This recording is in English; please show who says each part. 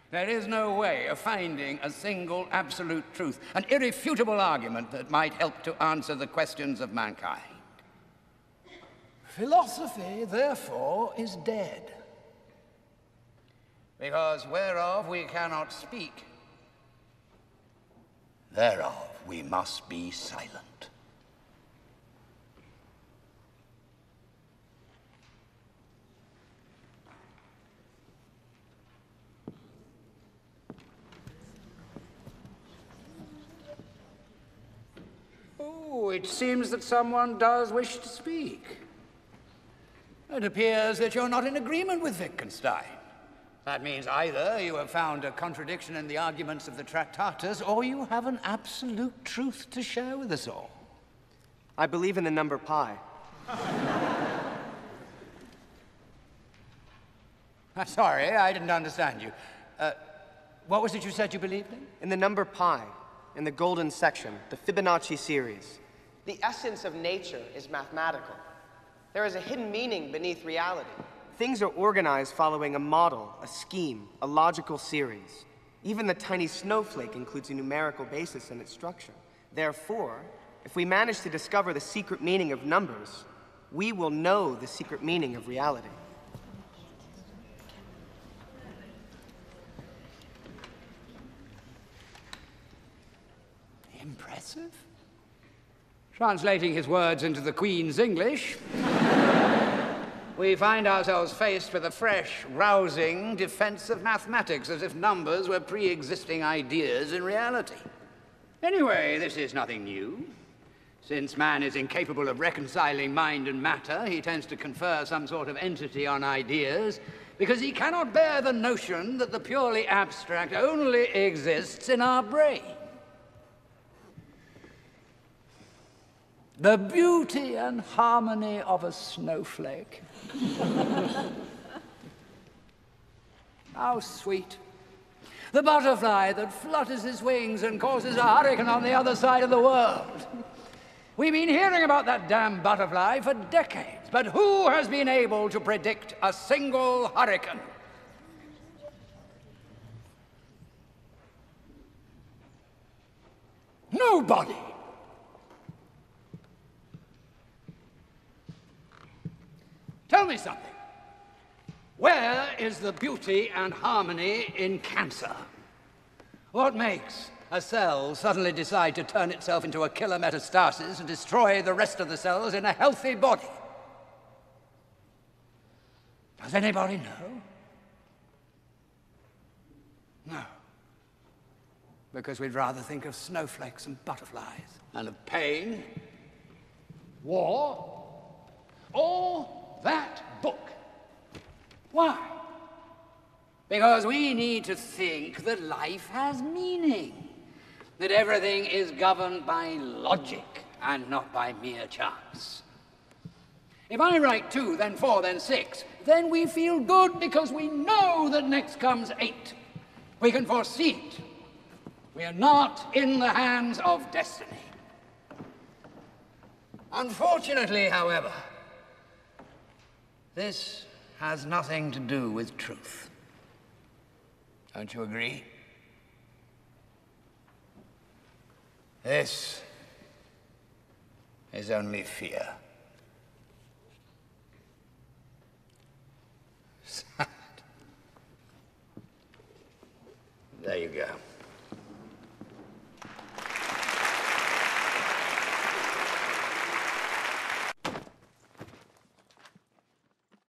Speaker 1: There is no way of finding a single absolute truth, an irrefutable argument that might help to answer the questions of mankind. Philosophy, therefore, is dead. Because whereof we cannot speak, thereof we must be silent. Oh, it seems that someone does wish to speak. It appears that you're not in agreement with Wittgenstein. That means either you have found a contradiction in the arguments of the Tractatus, or you have an absolute truth to share with us all.
Speaker 2: I believe in the number pi.
Speaker 1: Sorry, I didn't understand you. What was it you said you believed in?
Speaker 2: In the number pi, in the golden section, the Fibonacci series.
Speaker 3: The essence of nature is mathematical. There is a hidden meaning beneath reality.
Speaker 2: Things are organized following a model, a scheme, a logical series. Even the tiny snowflake includes a numerical basis in its structure. Therefore, if we manage to discover the secret meaning of numbers, we will know the secret meaning of reality.
Speaker 1: Impressive. Translating his words into the Queen's English, we find ourselves faced with a fresh, rousing defense of mathematics, as if numbers were pre-existing ideas in reality. Anyway, this is nothing new. Since man is incapable of reconciling mind and matter, he tends to confer some sort of entity on ideas, because he cannot bear the notion that the purely abstract only exists in our brain. The beauty and harmony of a snowflake. How sweet. The butterfly that flutters his wings and causes a hurricane on the other side of the world. We've been hearing about that damn butterfly for decades, but who has been able to predict a single hurricane? Nobody. Tell me something. Where is the beauty and harmony in cancer? What makes a cell suddenly decide to turn itself into a killer metastasis and destroy the rest of the cells in a healthy body? Does anybody know? No. Because we'd rather think of snowflakes and butterflies, and of pain, war, or that book. Why? Because we need to think that life has meaning, that everything is governed by logic and not by mere chance. If I write 2, then 4, then 6, then we feel good because we know that next comes 8. We can foresee it. We are not in the hands of destiny. Unfortunately, however, this has nothing to do with truth. Don't you agree? This is only fear. Sad. There you go.